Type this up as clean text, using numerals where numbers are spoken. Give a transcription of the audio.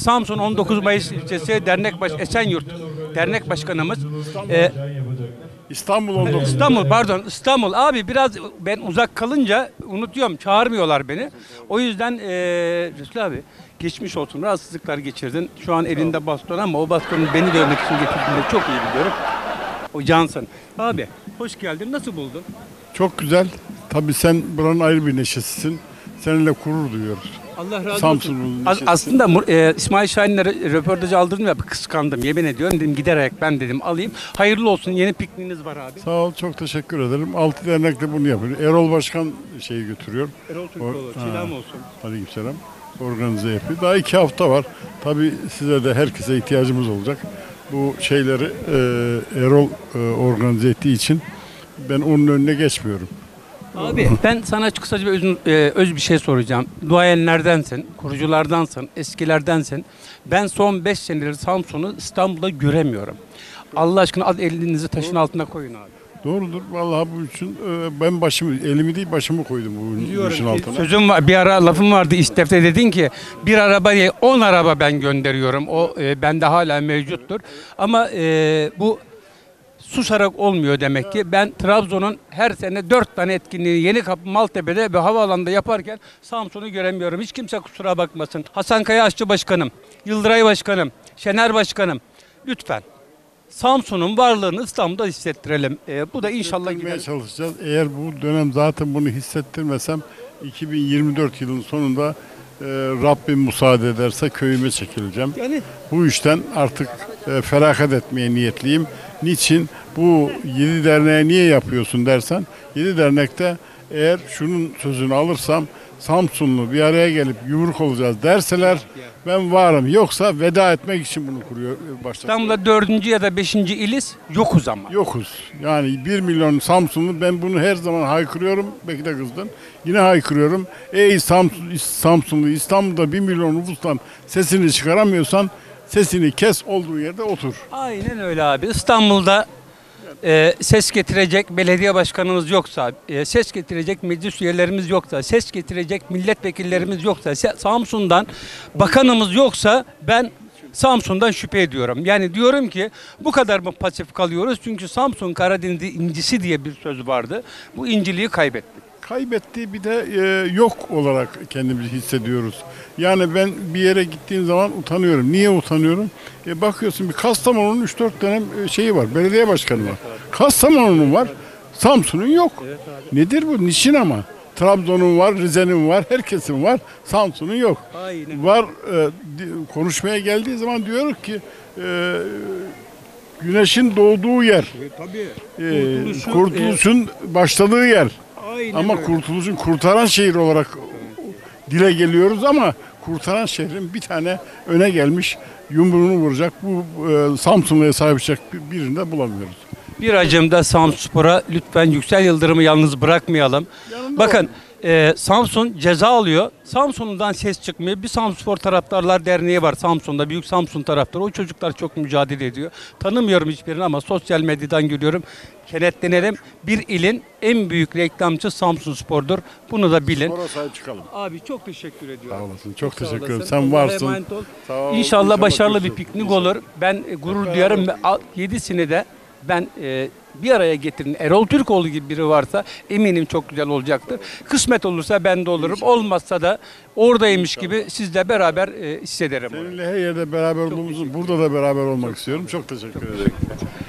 Samsun 19 Mayıs ilçesi Esenyurt Dernek Başkanımız. İstanbul 19. İstanbul abi, biraz ben uzak kalınca unutuyorum, çağırmıyorlar beni. O yüzden Resul abi, geçmiş olsun, rahatsızlıklar geçirdin. Şu an elinde baston ama o bastonu beni dövmek için getirdiğini çok iyi biliyorum. O cansın. Abi hoş geldin, nasıl buldun? Çok güzel. Tabii sen buranın ayrı bir neşesisin. Seninle gurur duyuyoruz. Allah razı olsun. Samsun'un neşesi. Aslında İsmail Şahin'le röportajı aldırdım ya, kıskandım, yemin ediyorum, dedim giderek ben dedim alayım. Hayırlı olsun, yeni pikniğiniz var abi. Sağ ol, çok teşekkür ederim. Altı dernek de bunu yapıyor. Erol Başkan şeyi götürüyor. Erol Türkoğlu, selam olsun. Aleykümselam. Organize yapıyor. Daha 2 hafta var. Tabii size de herkese ihtiyacımız olacak. Bu şeyleri Erol organize ettiği için ben onun önüne geçmiyorum. Abi ben sana kısaca öz bir şey soracağım. Duayenlerdensin, kuruculardansın, eskilerdensin. Ben son 5 senedir Samsun'u İstanbul'da göremiyorum. Allah aşkına elinizi taşın altına koyun abi. Doğrudur. Vallahi bu için ben elimi değil başımı koydum bu işin altına. Sözüm var, bir ara lafım vardı İstef'te, dedin ki bir araba değil 10 araba ben gönderiyorum. O bende hala mevcuttur. Ama bu susarak olmuyor demek ki. Ben Trabzon'un her sene 4 tane etkinliğini Yenikapı, Maltepe'de ve havaalanında yaparken Samsun'u göremiyorum. Hiç kimse kusura bakmasın. Hasan Kaya Aşçı Başkanım, Yıldıray Başkanım, Şener Başkanım, lütfen Samsun'un varlığını İstanbul'da hissettirelim. Bu da inşallah gider. Çalışacağız. Eğer bu dönem zaten bunu hissettirmesem 2024 yılının sonunda Rabbim müsaade ederse köyüme çekileceğim. Yani Bu işten artık feragat etmeye niyetliyim. Niçin? Bu 7 derneğe niye yapıyorsun dersen, 7 dernekte eğer şunun sözünü alırsam Samsunlu bir araya gelip yumruk olacağız derseler ben varım. Yoksa veda etmek için bunu kuruyor başlatıyorum. İstanbul'da 4. ya da 5. iliz yokuz ama. Yokuz. Yani 1 milyon Samsunlu, ben bunu her zaman haykırıyorum. Belki de kızdın. Yine haykırıyorum. Ey Samsunlu, İstanbul'da 1 milyon nüfustan sesini çıkaramıyorsan sesini kes, olduğu yerde otur. Aynen öyle abi. İstanbul'da ses getirecek belediye başkanımız yoksa, ses getirecek meclis üyelerimiz yoksa, ses getirecek milletvekillerimiz yoksa, Samsun'dan bakanımız yoksa ben Samsun'dan şüphe ediyorum. Yani diyorum ki bu kadar mı pasif kalıyoruz? Çünkü Samsun Karadeniz'in incisi diye bir söz vardı. Bu inciliği kaybettik. Kaybettiği bir de yok olarak kendimizi hissediyoruz. Yani ben bir yere gittiğim zaman utanıyorum. Niye utanıyorum? Bakıyorsun bir Kastamonu'nun 3-4 tane şeyi var. Belediye başkanı var. Kastamonu'nun var. Samsun'un yok. Nedir bu? Niçin ama? Trabzon'un var, Rize'nin var, herkesin var. Samsun'un yok. Aynen. Var, konuşmaya geldiği zaman diyor ki güneşin doğduğu yer. Tabii. Kurtuluşun başladığı yer. Aynen Ama öyle. kurtuluşun kurtaran şehir olarak dile geliyoruz ama kurtaran şehrin bir tane öne gelmiş yumruğunu vuracak, bu Samsunlu'ya sahip çıkacak birini de bulamıyoruz. Bir acımda Samsunspor'a lütfen Yüksel Yıldırım'ı yalnız bırakmayalım. Bakın Samsun ceza alıyor. Samsun'dan ses çıkmıyor. Bir Samsunspor Taraftarlar Derneği var Samsun'da. Büyük Samsun taraftarı. O çocuklar çok mücadele ediyor. Tanımıyorum hiçbirini ama sosyal medyadan görüyorum. Kenetlenelim. Bir ilin en büyük reklamcı Samsunspor'dur. Bunu da bilin. Spora sahip çıkalım. Abi çok teşekkür ediyorum. Sağ olasın. Çok Sağ teşekkür ederim. olasın. Sen Allah'a varsın. emanet ol. Sağ ol. İnşallah başarılı bir görüşürüz. piknik olur. Ben gurur duyarım ve 7'sini de ben bir araya getirin. Erol Türkoğlu gibi biri varsa eminim çok güzel olacaktır. Kısmet olursa ben de olurum. Olmazsa da oradaymış gibi sizle beraber hissederim. Seninle her yerde beraber olduğumuzu, burada da beraber olmak istiyorum. Çok teşekkür ederim.